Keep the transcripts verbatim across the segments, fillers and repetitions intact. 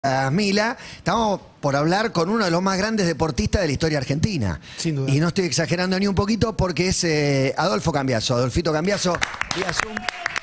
a Mila, estamos por hablar con uno de los más grandes deportistas de la historia argentina. Sin duda. Y no estoy exagerando ni un poquito porque es eh, Adolfo Cambiaso. Adolfito Cambiaso, vía Zoom.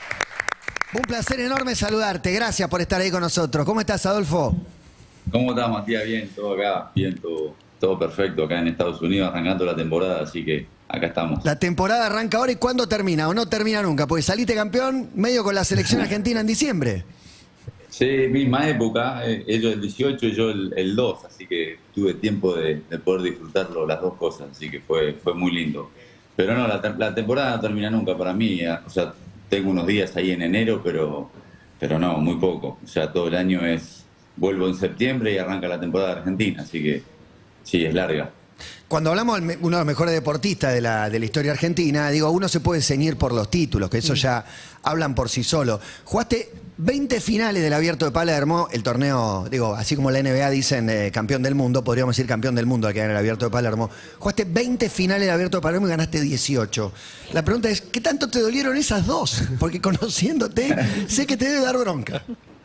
Un placer enorme saludarte. Gracias por estar ahí con nosotros. ¿Cómo estás, Adolfo? ¿Cómo estás, Matías? Bien, todo acá, bien, todo, todo perfecto acá en Estados Unidos, arrancando la temporada, así que acá estamos. La temporada arranca ahora, ¿y cuándo termina? ¿O no termina nunca? Porque saliste campeón medio con la selección argentina en diciembre. Sí, misma época, eh, ellos el dieciocho y yo el, el dos, así que tuve tiempo de, de poder disfrutarlo las dos cosas, así que fue, fue muy lindo. Pero no, la, la temporada no termina nunca para mí, eh, o sea, tengo unos días ahí en enero, pero, pero no, muy poco. O sea, todo el año es, vuelvo en septiembre y arranca la temporada de Argentina, así que sí, es larga. Cuando hablamos de uno de los mejores deportistas de la, de la historia argentina, digo, uno se puede ceñir por los títulos, que eso ya hablan por sí solo. Jugaste veinte finales del Abierto de Palermo, el torneo, digo, así como la N B A dicen eh, campeón del mundo, podríamos decir campeón del mundo al que gana el Abierto de Palermo. Jugaste veinte finales del Abierto de Palermo y ganaste dieciocho. La pregunta es, ¿qué tanto te dolieron esas dos? Porque conociéndote, sé que te debe dar bronca.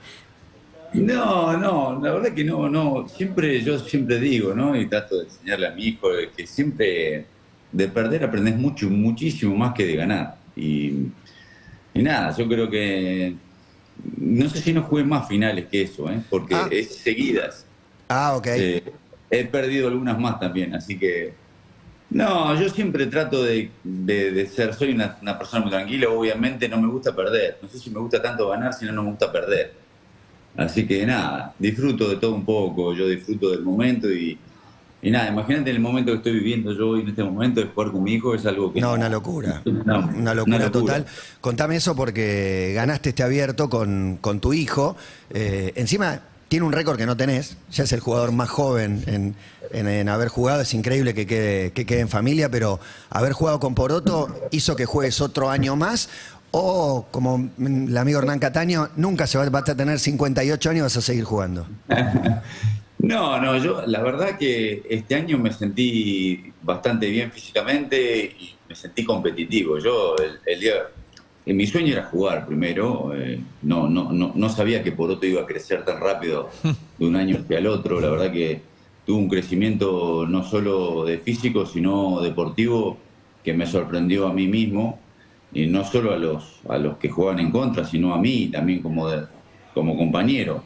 No, no, la verdad que no, no. Siempre, yo siempre digo, ¿no? Y trato de enseñarle a mi hijo que siempre de perder aprendes mucho, muchísimo más que de ganar. Y, y nada, yo creo que no sé si no jugué más finales que eso, ¿eh? Porque Ah. es seguidas. Ah, ok. Eh, he perdido algunas más también, así que no, yo siempre trato de, de, de ser, soy una, una persona muy tranquila, obviamente no me gusta perder. No sé si me gusta tanto ganar, sino no me gusta perder. Así que nada, disfruto de todo un poco, yo disfruto del momento y, y nada, imagínate el momento que estoy viviendo yo hoy en este momento de jugar con mi hijo, es algo que... No, No, una locura. no, Una locura total. Contame eso porque ganaste este abierto con, con tu hijo. Eh, encima tiene un récord que no tenés. Ya es el jugador más joven en, en- en haber jugado. Es increíble que quede, que quede en familia, pero haber jugado con Poroto hizo que juegues otro año más. O, como el amigo Hernán Cataño, nunca se va, vas a tener cincuenta y ocho años y vas a seguir jugando. No, no, yo la verdad que este año me sentí bastante bien físicamente y me sentí competitivo. Yo, el, el día, eh, mi sueño era jugar primero, eh, no, no, no, no sabía que Poroto iba a crecer tan rápido de un año hacia el otro. La verdad que tuvo un crecimiento no solo de físico, sino deportivo que me sorprendió a mí mismo. Y no solo a los, a los que juegan en contra, sino a mí también como, de- como compañero.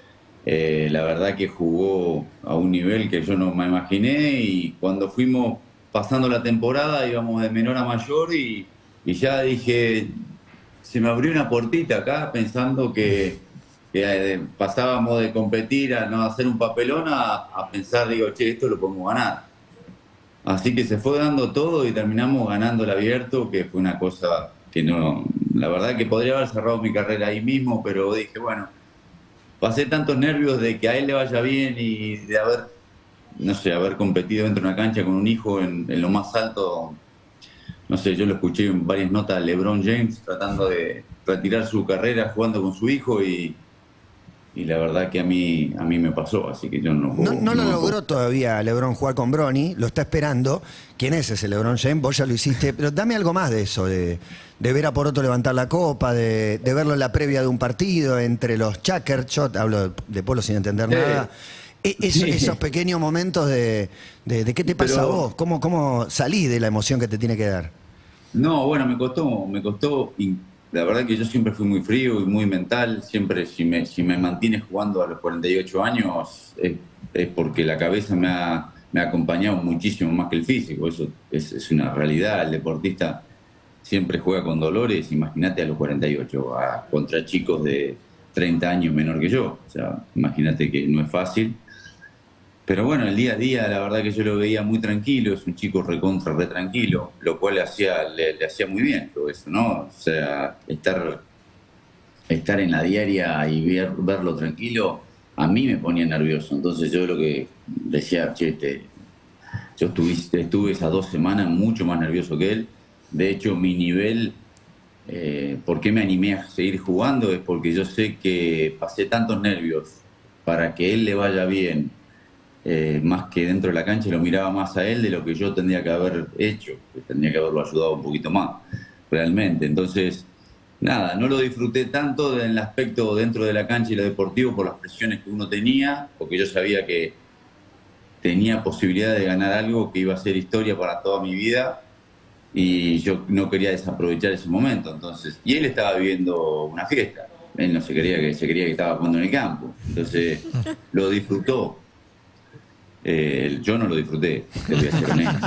Eh, la verdad que jugó a un nivel que yo no me imaginé y cuando fuimos pasando la temporada íbamos de menor a mayor y, y ya dije, se me abrió una puertita acá pensando que, que, eh, pasábamos de competir a no hacer un papelón a, a pensar, digo, che, esto lo podemos ganar. Así que se fue dando todo y terminamos ganando el abierto, que fue una cosa que no, la verdad que podría haber cerrado mi carrera ahí mismo, pero dije, bueno, pasé tantos nervios de que a él le vaya bien y de haber, no sé, haber competido dentro de una cancha con un hijo en, en lo más alto. No sé, yo lo escuché en varias notas de LeBron James tratando de retirar su carrera jugando con su hijo y, y la verdad que a mí, a mí me pasó, así que yo no No, puedo, no lo no me logró puedo. todavía LeBron jugar con Bronny, lo está esperando. ¿Quién es ese LeBron James? Vos ya lo hiciste, pero dame algo más de eso, de, de ver a Poroto levantar la copa, de, de verlo en la previa de un partido, entre los Chuckers, yo hablo de, de Polo sin entender Sí. nada. E- eso- Sí. Esos pequeños momentos de, de, de qué te pasa Pero- a vos, cómo, cómo salís de la emoción que te tiene que dar. No, bueno, me costó, me costó, y la verdad que yo siempre fui muy frío y muy mental, siempre si me, si me mantienes jugando a los cuarenta y ocho años es, es porque la cabeza me ha, me ha acompañado muchísimo más que el físico, eso es, es una realidad, el deportista siempre juega con dolores, imagínate a los cuarenta y ocho, a, contra chicos de treinta años menor que yo, o sea, imagínate que no es fácil. Pero bueno, el día a día, la verdad que yo lo veía muy tranquilo, es un chico recontra, re tranquilo, lo cual le hacía, le, le hacía muy bien todo eso, ¿no? O sea, estar, estar en la diaria y ver, verlo tranquilo, a mí me ponía nervioso. Entonces yo lo que decía, che, te- yo estuve, estuve esas dos semanas mucho más nervioso que él. De hecho, mi nivel, eh, ¿por qué me animé a seguir jugando? Es porque yo sé que pasé tantos nervios para que él le vaya bien, eh, más que dentro de la cancha, lo miraba más a él de lo que yo tendría que haber hecho, que tendría que haberlo ayudado un poquito más, realmente. Entonces, nada, no lo disfruté tanto en el aspecto dentro de la cancha y lo deportivo por las presiones que uno tenía, porque yo sabía que tenía posibilidad de ganar algo que iba a ser historia para toda mi vida y yo no quería desaprovechar ese momento. Entonces, y él estaba viviendo una fiesta, él no se quería que se quería que estaba jugando en el campo, entonces lo disfrutó. Eh, yo no lo disfruté, te voy a ser honesto.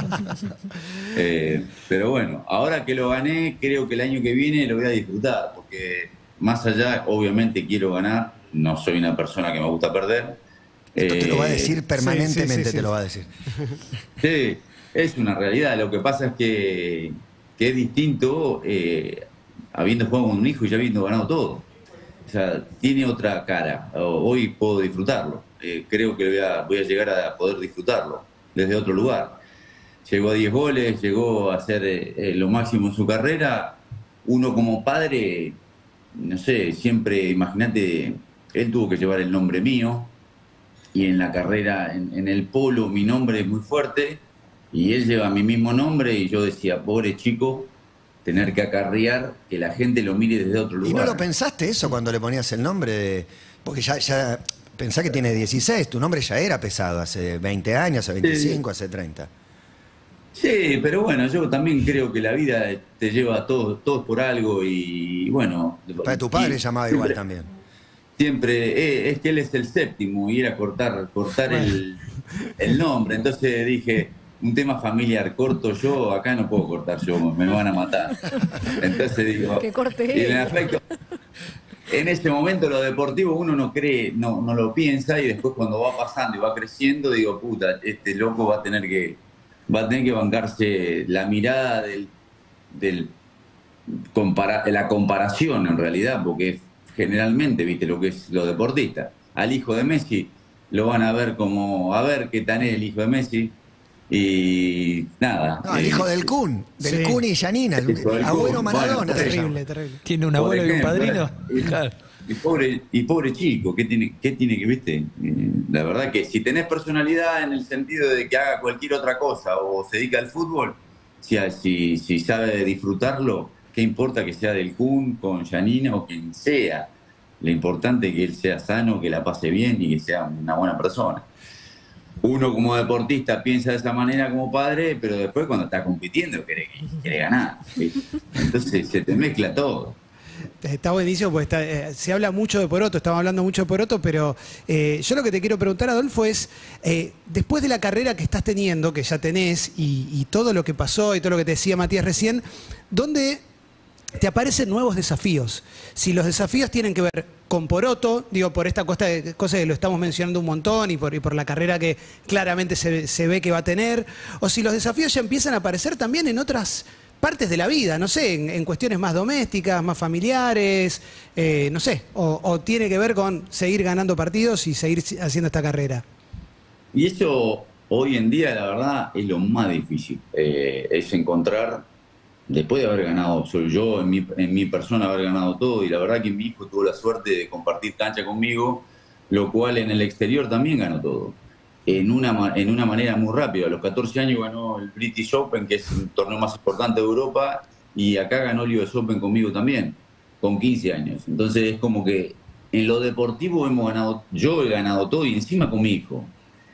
Eh, pero bueno, ahora que lo gané, creo que el año que viene lo voy a disfrutar, porque más allá, obviamente quiero ganar, no soy una persona que me gusta perder. Esto te lo va a decir Eh, permanentemente, sí, sí, sí, te lo sí. va a decir. Sí, es una realidad. Lo que pasa es que, que es distinto eh, habiendo jugado con un hijo y ya habiendo ganado todo. O sea, tiene otra cara. Hoy puedo disfrutarlo. Eh, creo que voy a, voy a llegar a poder disfrutarlo desde otro lugar. Llegó a diez goles, llegó a hacer eh, lo máximo en su carrera. Uno como padre, no sé, siempre, imagínate, él tuvo que llevar el nombre mío y en la carrera, en, en el polo, mi nombre es muy fuerte y él lleva mi mismo nombre y yo decía, pobre chico, tener que acarrear que la gente lo mire desde otro lugar. ¿Y no lo pensaste eso cuando le ponías el nombre? De... Porque ya, ya pensá que tiene dieciséis, tu nombre ya era pesado hace veinte años, hace veinticinco, hace treinta. Sí, pero bueno, yo también creo que la vida te lleva a todos, todos por algo y bueno... Para tu padre y llamaba siempre, igual también. Siempre, eh, es que él es el séptimo y era cortar, cortar Bueno. el, el nombre, entonces dije, un tema familiar, corto yo, acá no puedo cortar yo, me van a matar. Entonces digo... Que corte y en él. efecto, en ese momento lo deportivo uno no cree, no, no lo piensa y después cuando va pasando y va creciendo digo, puta, este loco va a tener que, va a tener que bancarse la mirada del, del compara, la comparación en realidad, porque es generalmente, viste, lo que es lo deportista. Al hijo de Messi lo van a ver como, a ver qué tan es el hijo de Messi y nada. No, el eh, hijo del Kun, del Sí. Kun y Yanina, el El hijo del abuelo Kun, Maradona. bueno, se llama. Terrible, terrible. ¿Tiene un por abuelo y un ejemplo, padrino? y- Claro. Y pobre, y pobre chico, ¿qué tiene, qué tiene que, viste? Eh, la verdad que si tenés personalidad en el sentido de que haga cualquier otra cosa o se dedica al fútbol, si, si, si sabe disfrutarlo, ¿qué importa que sea del Kun, con Janina o quien sea? Lo importante es que él sea sano, que la pase bien y que sea una buena persona. Uno como deportista piensa de esa manera como padre, pero después cuando está compitiendo quiere, quiere ganar, ¿viste? Entonces se te mezcla todo. Está buenísimo porque está, eh, se habla mucho de Poroto, estamos hablando mucho de Poroto, pero eh, yo lo que te quiero preguntar, Adolfo, es, eh, después de la carrera que estás teniendo, que ya tenés, y, y todo lo que pasó y todo lo que te decía Matías recién, ¿dónde te aparecen nuevos desafíos? Si los desafíos tienen que ver con Poroto, digo, por esta cosa, cosa que lo estamos mencionando un montón y por, y por la carrera que claramente se, se ve que va a tener, o si los desafíos ya empiezan a aparecer también en otras partes de la vida, no sé, en, en cuestiones más domésticas, más familiares, eh, no sé, o, o tiene que ver con seguir ganando partidos y seguir haciendo esta carrera. Y eso hoy en día, la verdad, es lo más difícil. Eh, es encontrar, después de haber ganado, soy yo, en mi, en mi persona, haber ganado todo, y la verdad que mi hijo tuvo la suerte de compartir cancha conmigo, lo cual en el exterior también ganó todo. En una, en una manera muy rápida. A los catorce años ganó el British Open, que es el torneo más importante de Europa, y acá ganó el U S Open conmigo también, con quince años. Entonces es como que en lo deportivo hemos ganado, yo he ganado todo y encima con mi hijo.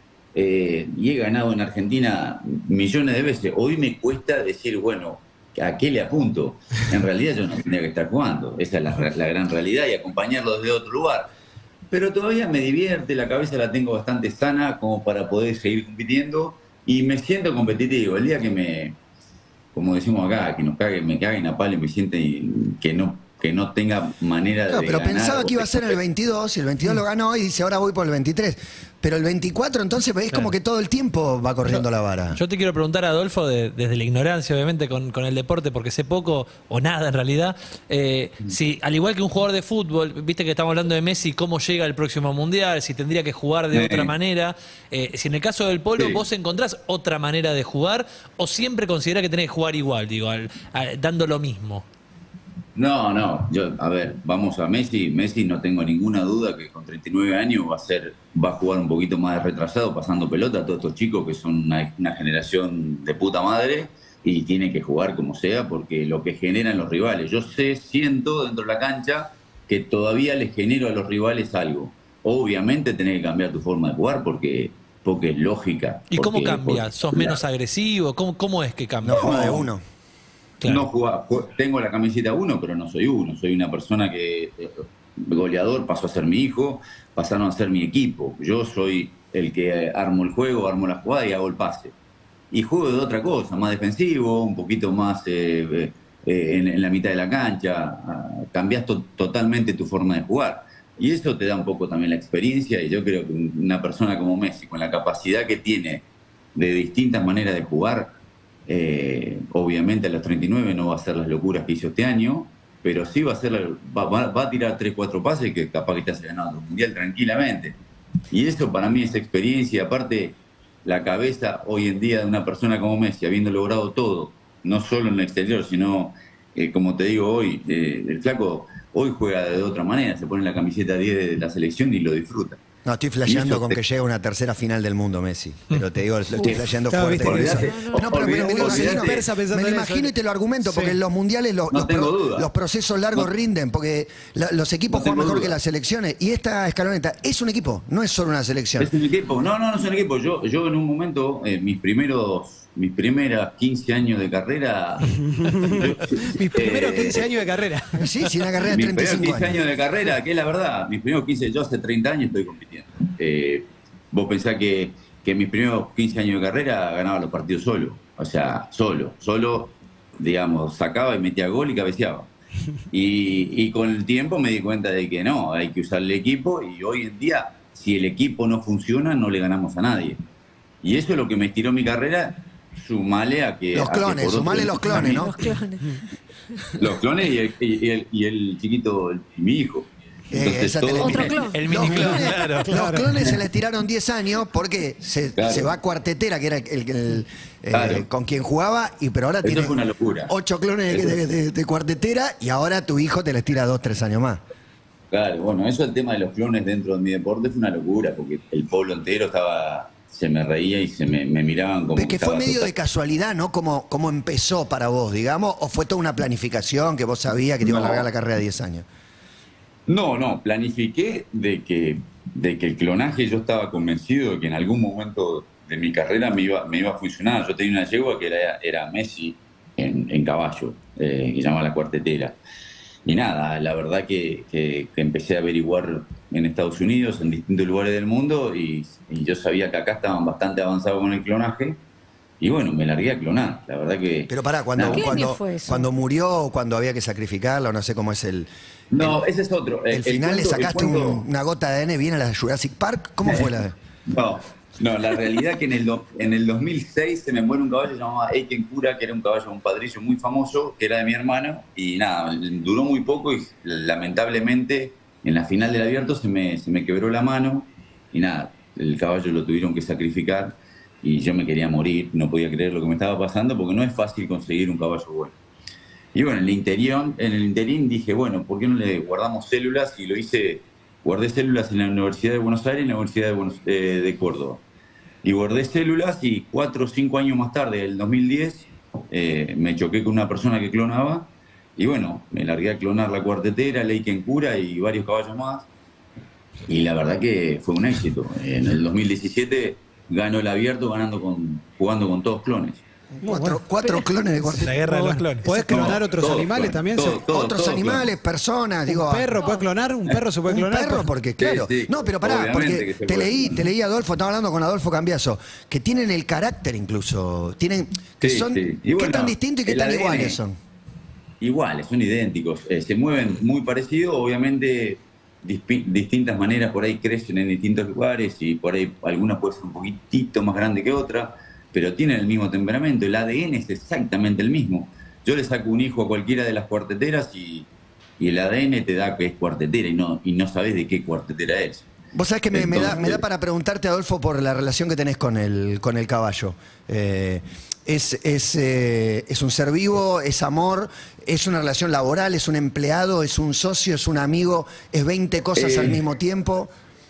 Eh, y he ganado en Argentina millones de veces. Hoy me cuesta decir, bueno, ¿a qué le apunto? En realidad yo no tendría que estar jugando. Esa es la, la gran realidad y acompañarlo desde otro lugar. Pero todavía me divierte, la cabeza la tengo bastante sana como para poder seguir compitiendo y me siento competitivo. El día que me, como decimos acá, que nos cague, me caguen a palo y me siente que no, que no tenga manera Claro, de pero ganar, pensaba que iba a ser el porque- veintidós y el veintidós lo ganó y dice ahora voy por el veintitrés. Pero el veinticuatro entonces es como Claro. que todo el tiempo va corriendo la vara. Yo te quiero preguntar, Adolfo, de- desde la ignorancia, obviamente, con, con el deporte, porque sé poco o nada en realidad, eh, si al igual que un jugador de fútbol, viste que estamos hablando de Messi, cómo llega al próximo mundial, si tendría que jugar de Sí. otra manera, eh, si en el caso del polo Sí. vos encontrás otra manera de jugar o siempre considerás que tenés que jugar igual, digo, al- al- dando lo mismo. No, no, yo, a ver, vamos a Messi. Messi no tengo ninguna duda que con treinta y nueve años va a ser, va a jugar un poquito más de retrasado, pasando pelota a todos estos chicos que son una, una generación de puta madre, y tiene que jugar como sea porque lo que generan los rivales. Yo sé, siento dentro de la cancha que todavía les genero a los rivales algo. Obviamente tenés que cambiar tu forma de jugar porque, porque es lógica. ¿Y porque, cómo cambia? porque, ¿Sos menos agresivo? ¿Cómo, cómo es que cambia? No juega de uno. Claro. No juega, tengo la camiseta uno, pero no soy uno. Soy una persona que, eh, goleador, pasó a ser mi hijo, pasaron a ser mi equipo. Yo soy el que armo el juego, armo la jugada y hago el pase. Y juego de otra cosa, más defensivo, un poquito más eh, eh, en, en la mitad de la cancha. Uh, cambias to totalmente tu forma de jugar. Y eso te da un poco también la experiencia. Y yo creo que una persona como Messi, con la capacidad que tiene de distintas maneras de jugar, eh, obviamente a los treinta y nueve no va a hacer las locuras que hizo este año, pero sí va a, hacer, va, va, va a tirar tres cuatro pases que capaz que te hace ganar el Mundial tranquilamente. Y eso para mí es experiencia. Aparte, la cabeza hoy en día de una persona como Messi, habiendo logrado todo, no solo en el exterior, sino, eh, como te digo hoy, eh, el flaco hoy juega de otra manera, se pone la camiseta diez de la selección y lo disfruta. No, estoy flasheando con te... que llega una tercera final del mundo, Messi. Pero te digo, lo estoy flasheando Claro, fuerte. viste con que eso. no, no, No, pero me, me lo olvidate, imagino, persa pensando me lo en imagino eso. y te lo argumento, porque Sí. en los mundiales los, No los, tengo pro- duda. los procesos largos No. rinden, porque la- los equipos No juegan tengo mejor duda. que las selecciones. Y esta escaloneta es un equipo, no es solo una selección. Es un equipo. No, no, no es un equipo. Yo, yo en un momento, eh, mis primeros, mis primeras quince años de carrera. yo, Mis primeros eh, quince años de carrera. Sí, sí, una carrera de Mis treinta y primeros cinco quince años. años de carrera, que es la verdad, mis primeros quince, yo hace treinta años estoy compitiendo. Eh, vos pensás que, que mis primeros quince años de carrera ganaba los partidos solo. O sea, solo, solo, digamos, sacaba y metía gol y cabeceaba. Y, y con el tiempo me di cuenta de que no, hay que usar el equipo y hoy en día, si el equipo no funciona, no le ganamos a nadie. Y eso es lo que me estiró mi carrera, sumale a que... Los a que clones, por otro- sumale los clones, ¿no? Los clones. Los clones y el, y el, y el chiquito, el- mi hijo. Eh, Entonces, esa todo- te- Otro clon. El Los mini clon, clones, claro. los Claro. clones se les tiraron diez años porque se, Claro. se va Cuartetera, que era el, el- el, eh, Claro. con quien jugaba, y pero ahora Eso tiene fue una locura. ocho clones de, Eso- de- de- de Cuartetera y ahora tu hijo te les tira dos, tres años más. Claro, bueno, eso el tema de los clones dentro de mi deporte fue una locura, porque el pueblo entero estaba, se me reía y se me, me miraban como Es que fue estaba medio total- de casualidad, ¿no? ¿Cómo, cómo empezó para vos, digamos? ¿O fue toda una planificación que vos sabías que te iba a No. largar la carrera de diez años? No, no, planifiqué de que, de que el clonaje yo estaba convencido de que en algún momento de mi carrera me iba, me iba a funcionar. Yo tenía una yegua que era, era Messi en, en caballo, eh, que se llama La Cuartetera. Y nada, la verdad que, que- que empecé a averiguar en Estados Unidos, en distintos lugares del mundo, y, y yo sabía que acá estaban bastante avanzados con el clonaje. Y bueno, me largué a clonar, la verdad que... Pero pará, cuando, nada. ¿Qué año cuando, fue eso? cuando murió o cuando había que sacrificarla, o no sé cómo es el... No, ese es otro. El, final le cuento- el sacaste un- cuento- una gota de A D N bien a la Jurassic Park. ¿Cómo fue la...? No, no, la realidad es que en el, do- en el dos mil seis se me muere un caballo llamado Eiken Cura, que era un caballo, un padrillo muy famoso, que era de mi hermano, y nada, duró muy poco y lamentablemente en la final del abierto se me, se me quebró la mano y nada, el caballo lo tuvieron que sacrificar y yo me quería morir, no podía creer lo que me estaba pasando porque no es fácil conseguir un caballo bueno. Y bueno, en el interior, en el interín dije, bueno, ¿por qué no le guardamos células? Y lo hice, guardé células en la Universidad de Buenos Aires y en la Universidad de, Buenos- eh, de Córdoba. Y guardé células y cuatro o cinco años más tarde, el dos mil diez, eh, me choqué con una persona que clonaba y bueno, me largué a clonar La Cuartetera, Eiken Cura y varios caballos más. Y la verdad que fue un éxito. En el dos mil diecisiete ganó el abierto ganando con, jugando con todos clones. Cuatro, cuatro clones de La Cuartetera. guerra de los Bueno, clones. ¿podés clonar No, otros todos animales clones, también? todos, ¿Se- todos, Otros todos animales, personas, digo... ¿Un perro puede clonar? ¿Un perro se puede Un clonar? perro, porque claro. Sí, sí, no, pero pará, obviamente porque que se te puede. leí, te leí Adolfo, estaba hablando con Adolfo Cambiaso, que tienen el carácter incluso. Tienen. Que Sí, son. sí. Y ¿Qué bueno, tan distintos y qué el tan A D N. iguales son? Iguales, son idénticos, eh, se mueven muy parecidos, obviamente dispi- distintas maneras, por ahí crecen en distintos lugares y por ahí alguna puede ser un poquitito más grande que otra, pero tienen el mismo temperamento, el A D N es exactamente el mismo. Yo le saco un hijo a cualquiera de las cuarteteras y, y el A D N te da que es cuartetera y no, y no sabes de qué cuartetera es. Vos sabés que me, me da, Entonces- me da para preguntarte, Adolfo, por la relación que tenés con el, con el caballo. Eh, es, es, eh, ¿Es un ser vivo? ¿Es amor? ¿Es una relación laboral? ¿Es un empleado? ¿Es un socio? ¿Es un amigo? ¿Es veinte cosas Eh, al mismo tiempo?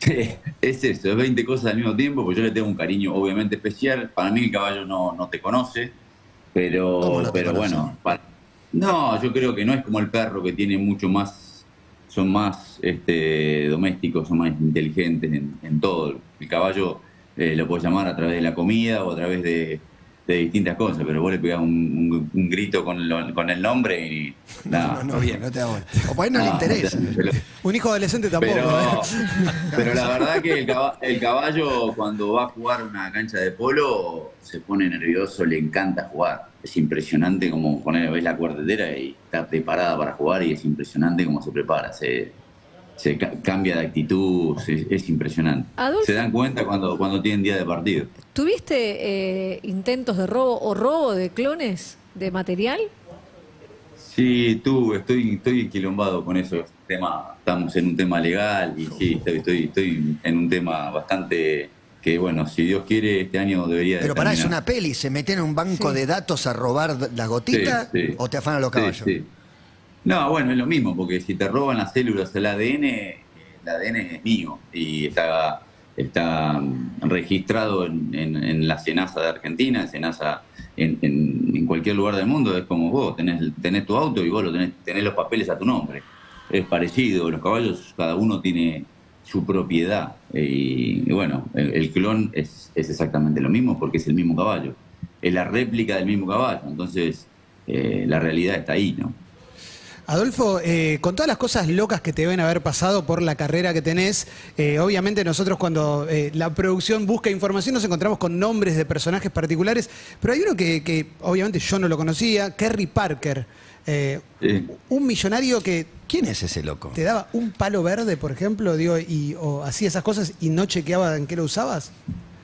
Es eso, es veinte cosas al mismo tiempo, porque yo le tengo un cariño obviamente especial. Para mí el caballo no, no te conoce, Pero, ¿Cómo no te pero conocen? bueno, pa- no, yo creo que no es como el perro que tiene mucho más, son más este, domésticos, son más inteligentes en, en todo. El caballo eh, lo puedes llamar a través de la comida o a través de, de distintas cosas, pero vos le pegás un, un- un grito con, lo- con el nombre y No, nada. no, no, bien, no te hago. O por ahí no, le No, interesa. pero- Un hijo adolescente tampoco. pero, ¿eh? pero la verdad que el caba- el caballo, cuando va a jugar una cancha de polo se pone nervioso, le encanta jugar. Es impresionante como poner, ves la cuartetera y está preparada para jugar y es impresionante cómo se prepara. Se, se ca- cambia de actitud, es, es impresionante. Adolfo. Se dan cuenta cuando, cuando tienen día de partido. ¿Tuviste eh, intentos de robo o robo de clones de material? Sí, tú, estoy, estoy enquilombado con eso. Tema, estamos en un tema legal y sí, estoy, estoy, estoy en un tema bastante que, bueno, si Dios quiere, este año debería de Pero pará, es terminar. una peli, ¿se meten en un banco Sí. de datos a robar las gotitas Sí, sí. o te afanan los Sí, caballos? sí. No, bueno, es lo mismo, porque si te roban las células del A D N, el A D N es mío y está, está mm, registrado en, en, en la SENASA de Argentina, en SENASA en, en, en cualquier lugar del mundo, es como vos, tenés, tenés tu auto y vos lo tenés, tenés los papeles a tu nombre. Es parecido, los caballos, cada uno tiene su propiedad. Y, y bueno, el, el clon es, es exactamente lo mismo porque es el mismo caballo. Es la réplica del mismo caballo, entonces eh, la realidad está ahí, ¿no? Adolfo, eh, con todas las cosas locas que te deben haber pasado por la carrera que tenés, eh, obviamente nosotros cuando eh, la producción busca información nos encontramos con nombres de personajes particulares, pero hay uno que, que obviamente yo no lo conocía, Kerry Parker, eh, Sí. un millonario que ¿Quién es ese loco? te daba un palo verde, por ejemplo, digo, y, o hacía esas cosas y no chequeaba en qué lo usabas.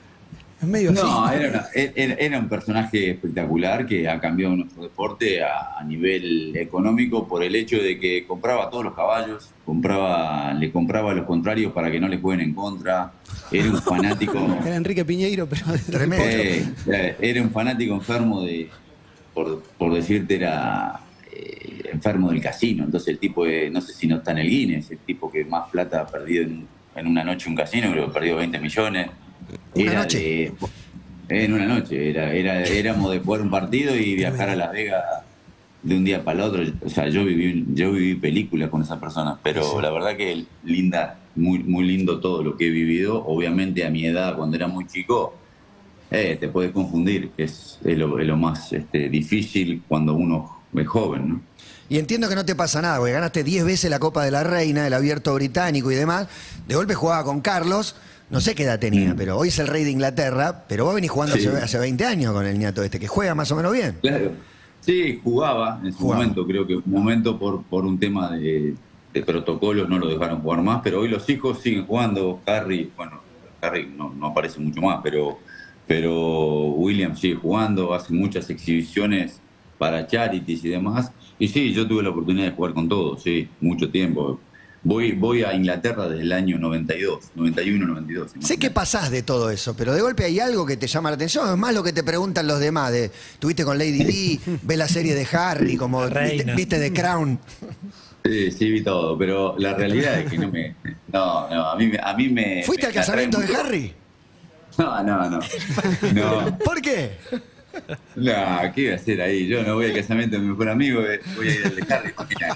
Es medio No, así. era, una- era, era un personaje espectacular que ha cambiado nuestro deporte a, a nivel económico por el hecho de que compraba todos los caballos, compraba, le compraba a los contrarios para que no le jueguen en contra. Era un fanático, Era Enrique Piñeiro, pero... Tremendo. eh, eh, era un fanático enfermo de, por, por decirte, era eh, enfermo del casino. Entonces el tipo, de, no sé si no está en el Guinness, el tipo que más plata ha perdido en, en una noche en un casino, creo que perdió veinte millones. ¿Una Era noche? de- en una noche, era, era, éramos de jugar un partido y viajar a Las Vegas de un día para el otro. O sea, yo viví, yo viví películas con esa persona, pero la verdad que linda, muy, muy lindo todo lo que he vivido. Obviamente a mi edad, cuando era muy chico, eh, te puedes confundir, es, es lo, es lo más este, difícil cuando uno es joven, ¿no? Y entiendo que no te pasa nada, porque ganaste diez veces la Copa de la Reina, el Abierto Británico y demás. De golpe jugaba con Carlos, no sé qué edad tenía, Mm. pero hoy es el rey de Inglaterra, pero vos venís jugando Sí. hace, hace veinte años con el ñato este, que juega más o menos bien. Claro. Sí, jugaba en su Jugaba. momento, creo que un momento por, por un tema de, de protocolos no lo dejaron jugar más, pero hoy los hijos siguen jugando. Harry, bueno, Harry no, no aparece mucho más, pero, pero William sigue jugando, hace muchas exhibiciones para charities y demás. Y sí, yo tuve la oportunidad de jugar con todos, sí, mucho tiempo. Voy, voy a Inglaterra desde el año noventa y dos, noventa y uno, noventa y dos. Sé que pasás de todo eso, pero de golpe hay algo que te llama la atención. Es más lo que te preguntan los demás. De, Tuviste con Lady Di, ves la serie de Harry, como viste, Reina. viste The Crown. Sí, sí, vi todo, pero la realidad es que no me... No, no, a mí, me- a mí me... ¿Fuiste me al casamiento de atrae mucho- Harry? No, no, no. No, ¿Por qué? no, ¿qué iba a hacer ahí? Yo no voy al casamiento de mi mejor amigo, eh, voy a ir al de Harry.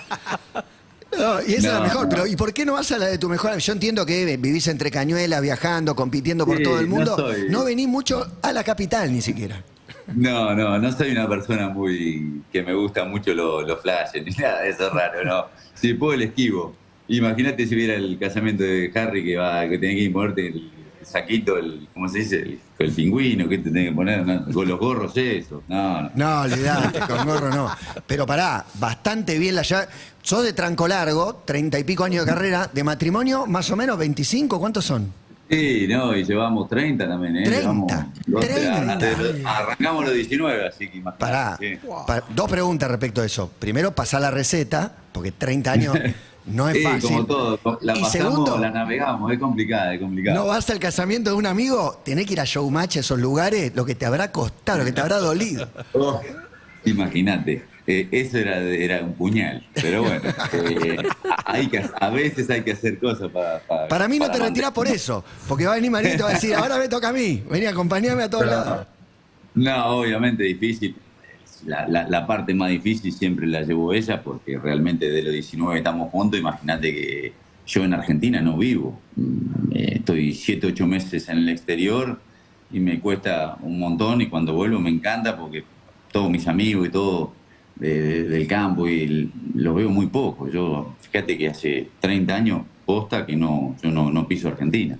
No, y esa es la No, mejor, no. pero ¿y por qué no vas a la de tu mejor? Yo entiendo que vivís entre cañuelas, viajando, compitiendo por Sí, todo el no mundo. soy- No venís mucho a la capital ni siquiera. No, no, no soy una persona muy... que me gusta mucho los lo flashes, ni nada de eso raro, no. Si puedo el esquivo. Imagínate si hubiera el casamiento de Harry que va que tenés que ponerte el saquito, el, ¿cómo se dice? El, el pingüino, que te tenés que poner? No, con los gorros eso. No, no. No, olvidate, con gorro no. Pero pará, bastante bien la llave. Sos de tranco largo, treinta y pico años de carrera, de matrimonio, más o menos veinticinco, ¿cuántos son? Sí, no, y llevamos treinta también, ¿eh? treinta, Llevamos- treinta. Arrancamos los diecinueve, así que imagínate. Pará, sí. pa- dos preguntas respecto a eso. Primero, pasá la receta, porque treinta años no es Sí, fácil. como todo, la Y pasamos, segundo, la navegamos, es complicada, es complicada. no vas al casamiento de un amigo, tenés que ir a showmatch a esos lugares, lo que te habrá costado, lo que te habrá dolido. Oh, imagínate, eh, eso era, era un puñal, pero bueno, eh, hay que, a veces hay que hacer cosas para... Para, Para mí no para te retirás por mantener- eso, porque va a venir Marito y te va a decir, ahora me toca a mí, vení, acompañame a todos lados. No, obviamente difícil. la, la, la parte más difícil siempre la llevó ella, porque realmente de los diecinueve estamos juntos. Imagínate que yo en Argentina no vivo. Eh, estoy siete, ocho meses en el exterior y me cuesta un montón, y cuando vuelvo me encanta porque todos mis amigos y todo de, de, del campo y el, los veo muy poco. Yo, fíjate que hace treinta años posta que no, yo no, no piso Argentina.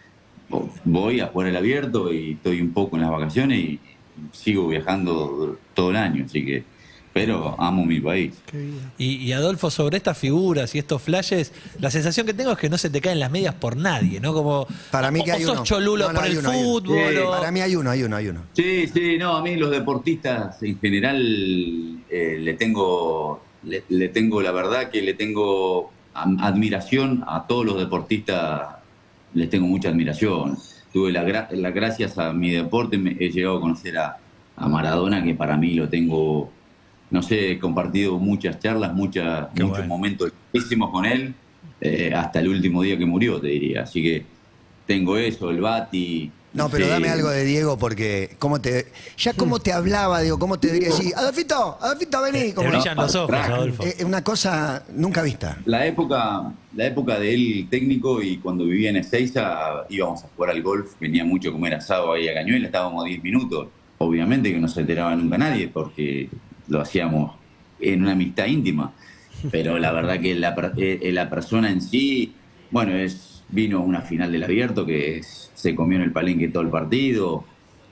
Voy a jugar el abierto y estoy un poco en las vacaciones y sigo viajando todo el año, así que, pero amo mi país. Y, y Adolfo, sobre estas figuras y estos flashes, la sensación que tengo es que no se te caen las medias por nadie, ¿no? Como, Para mí que o, hay o sos uno. cholulo No, no, por hay el uno, hay uno. fútbol. Sí, o... Para mí hay uno, hay uno, hay uno. Sí, sí, no, a mí los deportistas en general eh, le tengo, le, le tengo, la verdad que le tengo admiración a todos los deportistas, les tengo mucha admiración. Tuve la, gra la gracias a mi deporte, me, he llegado a conocer a, a Maradona, que para mí lo tengo, no sé, he compartido muchas charlas, muchas, Qué muchos bueno. momentos lindísimos con él, eh, hasta el último día que murió, te diría. Así que tengo eso, el Bati. No, pero sé. dame algo de Diego, porque cómo te, ya cómo te hablaba, digo, cómo te diría así, Adolfito, Adolfito, vení. Te Como, brillan los ojos, crack. Adolfo. es una cosa nunca vista. La época, la época de él técnico, y cuando vivía en Ezeiza íbamos a jugar al golf, venía mucho a comer asado ahí a Cañuelas, estábamos diez minutos. Obviamente que no se enteraba nunca nadie porque lo hacíamos en una amistad íntima, pero la verdad que la, eh, la persona en sí, bueno, es, vino a una final del abierto que es, se comió en el palenque todo el partido.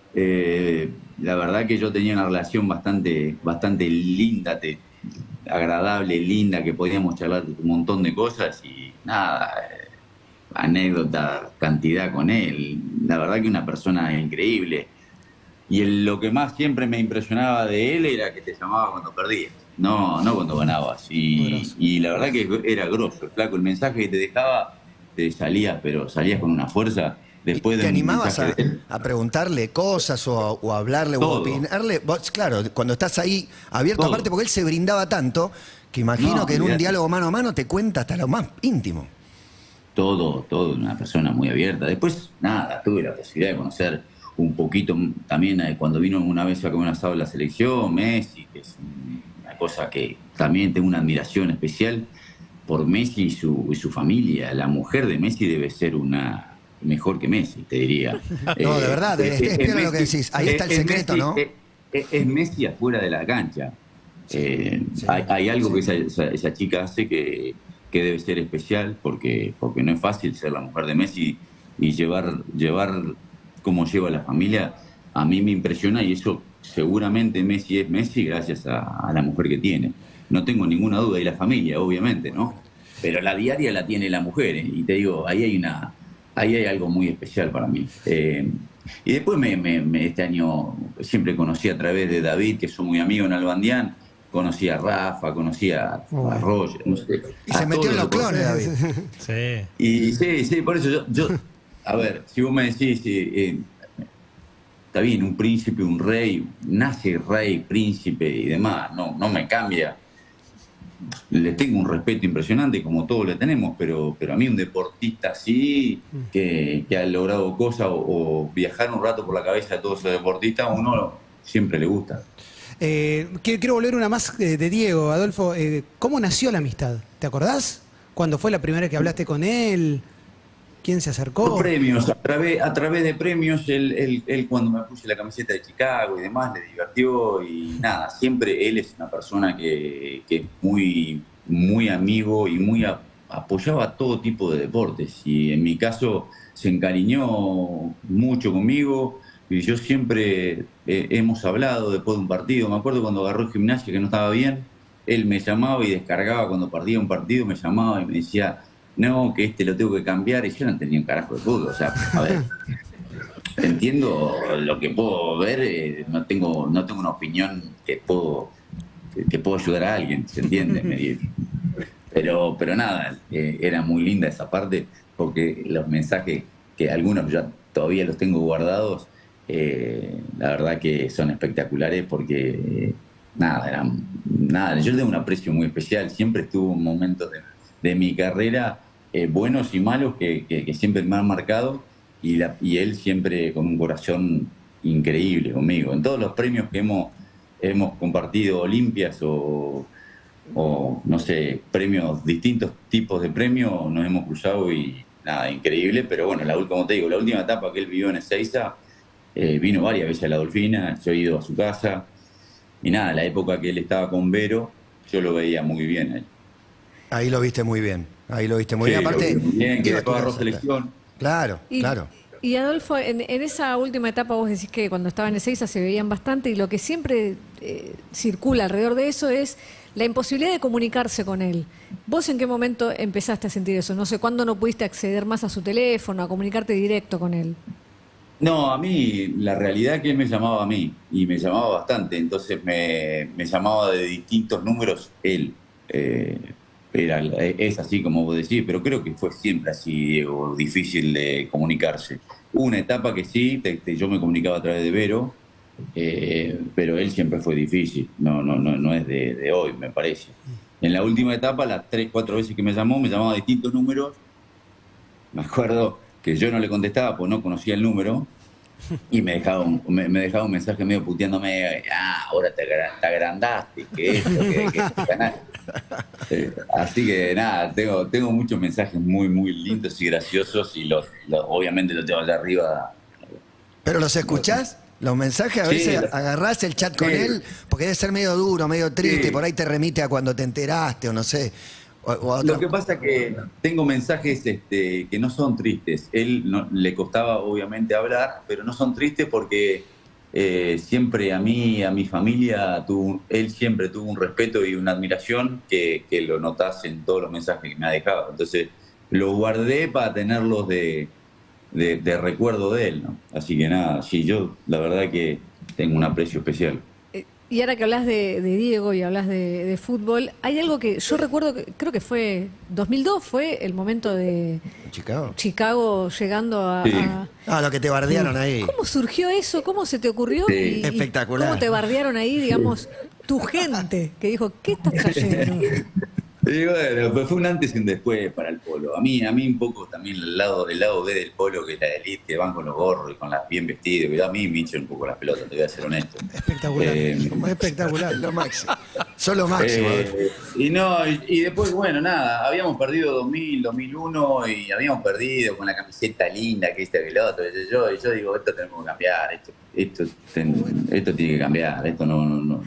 Eh, la verdad que yo tenía una relación bastante, bastante linda, te, agradable, linda, que podíamos charlar un montón de cosas y nada, eh, anécdota, cantidad con él. La verdad que una persona increíble. Y el, lo que más siempre me impresionaba de él era que te llamaba cuando perdías, no, no cuando ganabas. Y, y la verdad que era grosso, flaco. El mensaje que te dejaba, te salías, pero salías con una fuerza. Después ¿Te de un animabas a, mensaje de él. a preguntarle cosas o a, o a hablarle o a Todo. opinarle? Vos, claro, cuando estás ahí abierto, Todo. aparte porque él se brindaba tanto, que imagino No, que en un olvidate. diálogo mano a mano te cuenta hasta lo más íntimo. Todo, todo, una persona muy abierta. Después, nada, tuve la posibilidad de conocer un poquito también eh, cuando vino una vez a comer un asado de la selección, Messi, que es una cosa que también tengo una admiración especial por Messi y su, y su familia. La mujer de Messi debe ser una mejor que Messi, te diría. No, de verdad, es- es piola lo que decís. Ahí está el secreto, Messi, ¿no? Es, es- es Messi afuera de la cancha. Eh, hay, hay algo que esa, esa, esa chica hace que, que debe ser especial, porque, porque no es fácil ser la mujer de Messi y llevar, llevar como lleva la familia. A mí me impresiona, y eso seguramente Messi es Messi gracias a, a la mujer que tiene. No tengo ninguna duda, y la familia, obviamente, ¿no? Pero la diaria la tiene la mujer, ¿eh? Y te digo, ahí hay una, ahí hay algo muy especial para mí. Eh, y después me, me, me- este año siempre conocí a través de David, que soy muy amigo en Albandián, conocí a Rafa, conocí a, a Roger, no sé, Y a se metió todos en los clones, David. Sí. y sí, sí, por eso yo, yo a ver, si vos me decís, eh, eh, está bien, un príncipe, un rey, nace rey, príncipe y demás, no, no me cambia. Le tengo un respeto impresionante, como todos le tenemos, pero, pero a mí un deportista así, que, que ha logrado cosas, o, o viajar un rato por la cabeza de todos esos deportistas, a uno siempre le gusta. Eh, quiero, quiero volver una más eh, de Diego, Adolfo. Eh, ¿Cómo nació la amistad? ¿Te acordás? ¿Cuándo fue la primera vez que hablaste con él? ¿Quién se acercó? Por premios, a través, a través de premios, él, él, él cuando me puse la camiseta de Chicago y demás, le divirtió y nada, siempre él es una persona que, que es muy, muy amigo y muy a- apoyaba todo tipo de deportes, y en mi caso se encariñó mucho conmigo y yo siempre eh, hemos hablado después de un partido. Me acuerdo cuando agarró el gimnasio que no estaba bien, él me llamaba y descargaba cuando perdía un partido, me llamaba y me decía, no, que este lo tengo que cambiar, y yo no entendía un carajo de fútbol. O sea, a ver, entiendo lo que puedo ver, eh, no tengo no tengo una opinión que puedo que, que puedo ayudar a alguien, ¿se entiende? Me- pero pero nada, eh, era muy linda esa parte, porque los mensajes, que algunos ya todavía los tengo guardados, eh, la verdad que son espectaculares, porque eh, nada, eran, nada, yo le tengo un aprecio muy especial. Siempre estuvo en momentos de, de mi carrera, eh, buenos y malos, que, que- que siempre me han marcado, y, la- y él siempre con un corazón increíble conmigo. En todos los premios que hemos, hemos compartido Olimpias o, o, no sé, premios, distintos tipos de premios, nos hemos cruzado y nada, increíble, pero bueno, la, como te digo, la última etapa que él vivió en Ezeiza, eh, vino varias veces a la Dolfina, yo he ido a su casa, y nada, la época que él estaba con Vero, yo lo veía muy bien a él. Ahí lo viste muy bien. Ahí lo viste muy Sí, bien. Aparte, lo vi muy bien, que iba a después agarró estudiar, selección. Claro, Y, claro. y Adolfo, en, en esa última etapa vos decís que cuando estaba en Ezeiza se veían bastante y lo que siempre eh, circula alrededor de eso es la imposibilidad de comunicarse con él. ¿Vos en qué momento empezaste a sentir eso? No sé, ¿cuándo no pudiste acceder más a su teléfono, a comunicarte directo con él? No, a mí, la realidad es que él me llamaba a mí, y me llamaba bastante, entonces me, me llamaba de distintos números él. Eh, era, es así como vos decís, pero creo que fue siempre así, Diego, difícil de comunicarse. Hubo una etapa que sí, te, te, yo me comunicaba a través de Vero, eh, pero él siempre fue difícil, no, no, no, no es de, de hoy, me parece. En la última etapa, las tres, cuatro veces que me llamó, me llamaba a distintos números, me acuerdo que yo no le contestaba porque no conocía el número y me dejaba un, me, me dejaba un mensaje medio puteándome, ah, ahora te, te agrandaste, que esto, que, que te ganaste. Eh, así que nada, tengo, tengo muchos mensajes muy, muy lindos y graciosos y los, los obviamente los tengo allá arriba. ¿Pero los escuchás? Los mensajes, a Sí, veces los- agarrás el chat con sí. él, porque debe ser medio duro, medio triste, Sí. por ahí te remite a cuando te enteraste o no sé. O, o a otra- Lo que pasa es que tengo mensajes este, que no son tristes. Él no, le costaba obviamente hablar, pero no son tristes porque eh, siempre a mí, a mi familia, tuvo, él siempre tuvo un respeto y una admiración que, que lo notas en todos los mensajes que me ha dejado. Entonces lo guardé para tenerlos de, de, de recuerdo de él, ¿no? Así que nada, sí, yo la verdad que tengo un aprecio especial. Eh, Y ahora que hablas de, de Diego y hablas de, de fútbol, hay algo que yo recuerdo, que creo que fue dos mil dos, fue el momento de Chicago. Chicago llegando a... Sí. a- Ah, lo que te bardearon ahí. ¿Cómo surgió eso? ¿Cómo se te ocurrió? Sí. Y- y Espectacular. ¿Cómo te bardearon ahí, digamos, tu gente? Que dijo, ¿qué estás trayendo? Y bueno, pues fue un antes y un después para el polo. A mí, a mí un poco también el lado, el lado B del polo, que es la elite, que van con los gorros y con las bien vestidos. Y a mí me hinchan un poco las pelotas, te voy a ser honesto. Espectacular. Eh, Espectacular. Lo máximo. Son lo máximo. Eh, y no, y, y después, bueno, nada, habíamos perdido dos mil, dos mil uno y habíamos perdido con la camiseta linda que este que el otro. Y yo, y yo digo, esto tenemos que cambiar, esto, esto, ten- esto tiene que cambiar, esto no, no, no.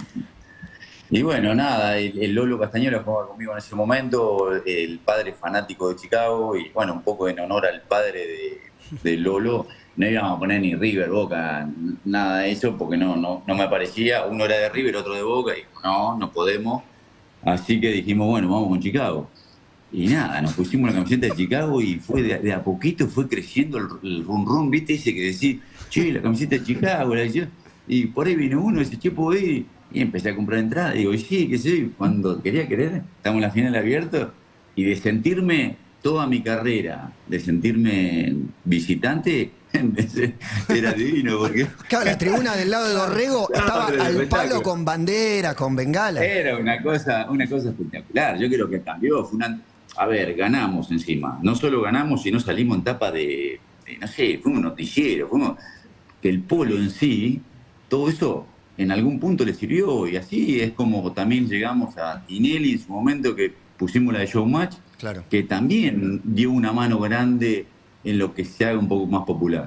Y bueno, nada, el, el Lolo Castañuela jugaba conmigo en ese momento, el padre fanático de Chicago, y bueno, un poco en honor al padre de, de Lolo, no íbamos a poner ni River, Boca, nada de eso, porque no, no, no me parecía, uno era de River, otro de Boca, y no, no podemos. Así que dijimos, bueno, vamos con Chicago. Y nada, nos pusimos la camiseta de Chicago y fue de, de a poquito fue creciendo el, el rum rum, ¿viste? Ese que decís, che, la camiseta de Chicago, la yo. Y por ahí vino uno y dice, che, ¿puedo ir? Y empecé a comprar entradas. Digo, y sí, qué sé, cuando quería querer, estamos en la final abierto. Y de sentirme toda mi carrera, de sentirme visitante, era divino, porque Claro, la tribuna del lado de Dorrego No, estaba pero al espectáculo. palo con bandera, con bengala. era una cosa, una cosa espectacular. Yo creo que cambió. Fue una... A ver, ganamos encima. No solo ganamos, sino salimos en tapa de, de no sé, fuimos un noticiero, fuimos que el polo en sí, todo eso en algún punto le sirvió. Y así es como también llegamos a Tinelli en su momento, que pusimos la de Showmatch, Claro. que también dio una mano grande en lo que se haga un poco más popular.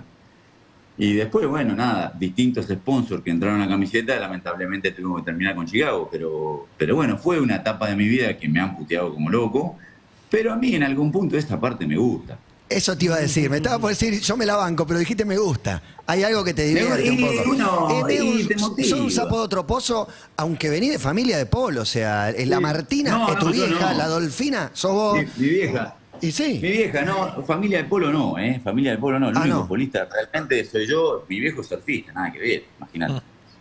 Y después, bueno, nada, distintos sponsors que entraron a la camiseta, lamentablemente tuvimos que terminar con Chicago, pero, pero bueno, fue una etapa de mi vida que me han puteado como loco, pero a mí en algún punto esta parte me gusta. Eso te iba a decir. Me estaba por decir, yo me la banco, pero dijiste me gusta. Hay algo que te divierte un Y poco. uno- Eh, medio y un- te motiva. sos un sapo de otro pozo, aunque venís de familia de polo. O sea, es la Sí. Martina No, es tu no, yo vieja, no. la Dolfina, sos vos. Mi, mi vieja, Y sí. mi vieja, no, familia del polo no, ¿eh? Familia del polo no, el Ah, único no. polista realmente soy yo, mi viejo es surfista, nada que ver, imagínate.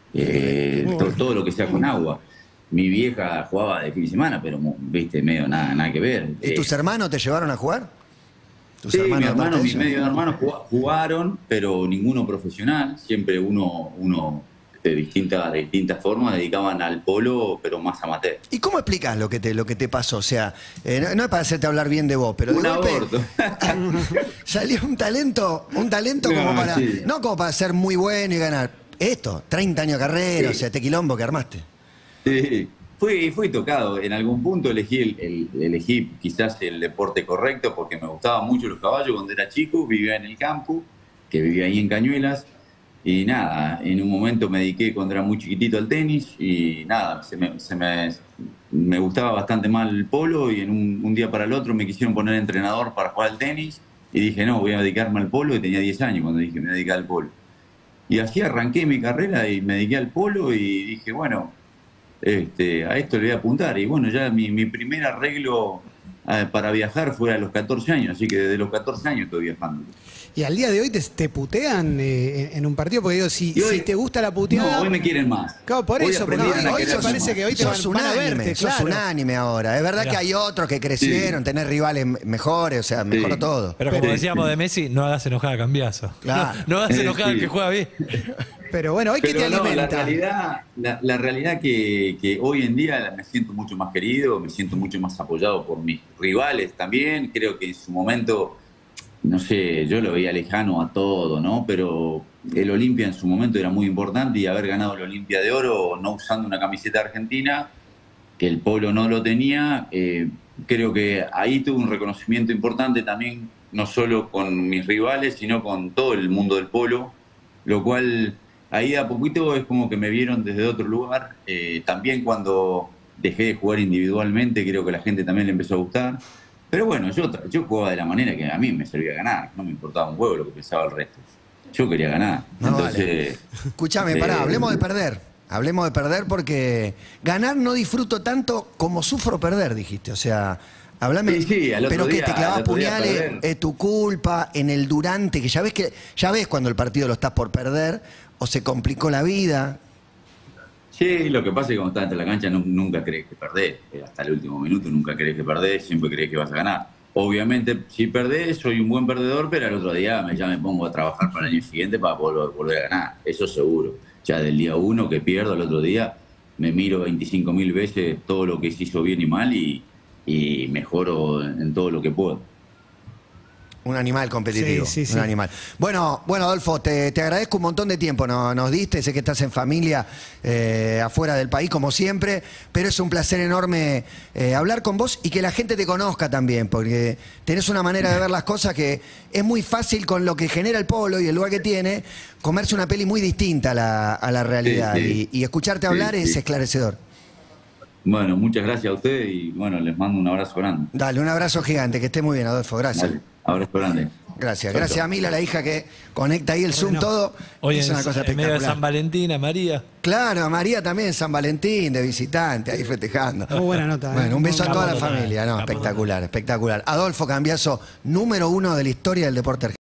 Eh, to- todo lo que sea con agua. Mi vieja jugaba de fin de semana, pero, viste, medio nada, nada que ver. ¿Y Eh, tus hermanos te llevaron a jugar? ¿Tus Sí, mi aparte hermano, de mis eso? medios hermanos jugá- jugaron, pero ninguno profesional. Siempre uno, uno de distintas, de distintas formas dedicaban al polo, pero más amateur. ¿Y cómo explicas lo que te, lo que te pasó? O sea, eh, no, no es para hacerte hablar bien de vos, pero de Un golpe aborto. salió un talento, un talento como No, para, sí. no como para ser muy bueno y ganar. esto, treinta años de carrera, Sí. o sea, este quilombo que armaste. Sí, fui, fui tocado. En algún punto elegí, el, el- elegí quizás el deporte correcto porque me gustaban mucho los caballos cuando era chico, vivía en el campo, que vivía ahí en Cañuelas. Y nada, en un momento me dediqué cuando era muy chiquitito al tenis y nada, se me, se me, me gustaba bastante mal el polo y en un, un día para el otro me quisieron poner entrenador para jugar al tenis y dije, no, voy a dedicarme al polo y tenía diez años cuando dije, me voy a dedicar al polo. Y así arranqué mi carrera y me dediqué al polo y dije, bueno, este, a esto le voy a apuntar. Y bueno, ya mi, mi primer arreglo eh, para viajar fue a los catorce años, así que desde los catorce años estoy viajando. Y al día de hoy te, te putean eh, en un partido, porque digo, si, Y hoy- si te gusta la No, puteada. hoy me quieren más. Claro, por Hoy eso, porque aprendieron hoy, a hoy quererme me parece más. que hoy te van, sos van a unánime, verte, sos claro. unánime ahora. Es verdad Mirá. que hay otros que crecieron, tenés rivales mejores, o sea, mejoró Sí. todo. Pero como Pero- decíamos de Messi, no hagas enojar a Cambiaso. Claro. No, no hagas Eh, enojar al sí. que juega bien. Pero bueno, hoy que te Pero no, la alimenta. realidad, la, la realidad que, que hoy en día me siento mucho más querido, me siento mucho más apoyado por mis rivales también. Creo que en su momento, no sé, yo lo veía lejano a todo, ¿no? Pero el Olimpia en su momento era muy importante y haber ganado el Olimpia de Oro no usando una camiseta argentina, que el Polo no lo tenía, eh, creo que ahí tuve un reconocimiento importante también, no solo con mis rivales, sino con todo el mundo del polo, lo cual ahí a poquito es como que me vieron desde otro lugar. Eh, también cuando dejé de jugar individualmente, creo que a la gente también le empezó a gustar. Pero bueno, yo, tra- yo jugaba de la manera que a mí me servía ganar, no me importaba un huevo lo que pensaba el resto. Yo quería ganar. No, vale. Entonces, Escúchame, eh, pará, hablemos de perder. Hablemos de perder porque ganar no disfruto tanto como sufro perder, dijiste. O sea, hablame. Sí, sí, al otro pero que día- te clavas al otro día puñales, perder. es tu culpa, en el durante, que ya ves que ya ves cuando el partido lo estás por perder, o se complicó la vida. Sí, lo que pasa es que cuando estás en la cancha nu- nunca crees que perdés. Eh, Hasta el último minuto nunca crees que perdés, siempre crees que vas a ganar. Obviamente, si perdés, soy un buen perdedor, pero al otro día me, ya me pongo a trabajar para el año siguiente para volver, volver a ganar. Eso seguro. Ya del día uno que pierdo, al otro día me miro veinticinco mil veces todo lo que se hizo bien y mal y, y mejoro en, en todo lo que puedo. Un animal competitivo, Sí, sí, un sí. animal. Bueno, bueno, Adolfo, te, te agradezco un montón de tiempo, no- nos diste, sé que estás en familia eh, afuera del país como siempre, pero es un placer enorme eh, hablar con vos y que la gente te conozca también, porque tenés una manera de ver las cosas que es muy fácil con lo que genera el polo y el lugar que tiene, comerse una peli muy distinta a la, a la realidad Sí, sí. y, y escucharte Sí, hablar es sí. esclarecedor. Bueno, muchas gracias a ustedes y bueno, les mando un abrazo grande. Dale, un abrazo gigante, que esté muy bien, Adolfo, gracias. Dale, abrazo grande. Gracias, Chau, gracias chau. a Mila, la hija que conecta ahí el Zoom, Bueno, todo. Hoy es en, una cosa en medio de espectacular. San Valentín, a María. Claro, a María también, San Valentín, de visitante, ahí festejando. Muy buena nota, ¿eh? Bueno, un beso a Muy toda la buena nota. familia, no, Capo total. espectacular, espectacular. Adolfo Cambiaso, número uno de la historia del deporte argentino.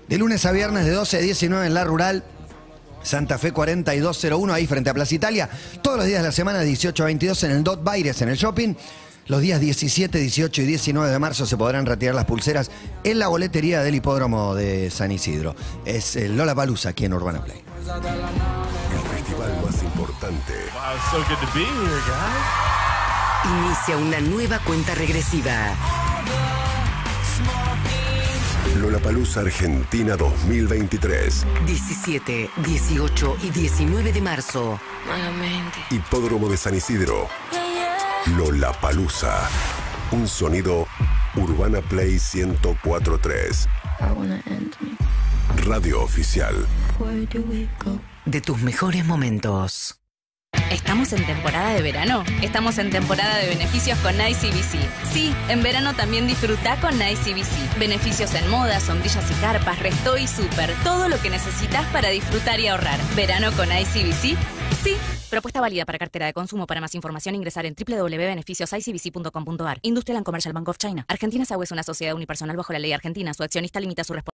De lunes a viernes de doce a diecinueve en La Rural. Santa Fe cuarenta y dos cero uno, ahí frente a Plaza Italia. Todos los días de la semana, dieciocho a veintidós en el Dot Baires, en el shopping. Los días diecisiete, dieciocho y diecinueve de marzo se podrán retirar las pulseras en la boletería del hipódromo de San Isidro. Es el Lollapalooza aquí en Urbana Play. El festival más importante. Wow, so good to be here, guys. Inicia una nueva cuenta regresiva. Lollapalooza Argentina dos mil veintitrés. diecisiete, dieciocho y diecinueve de marzo. Hipódromo de San Isidro. Lollapalooza. Un sonido Urbana Play ciento cuatro punto tres. Radio oficial. De tus mejores momentos. ¿Estamos en temporada de verano? Estamos en temporada de beneficios con Nice C B C. Sí, en verano también disfruta con Nice C B C. Beneficios en moda, sombrillas y carpas, resto y súper. Todo lo que necesitas para disfrutar y ahorrar. ¿Verano con Nice C B C? Sí. Propuesta válida para cartera de consumo. Para más información ingresar en doble u doble u doble u punto beneficios i c b c punto com punto a r. Industrial and Commercial Bank of China. Argentina S A U es una sociedad unipersonal bajo la ley argentina. Su accionista limita su responsabilidad.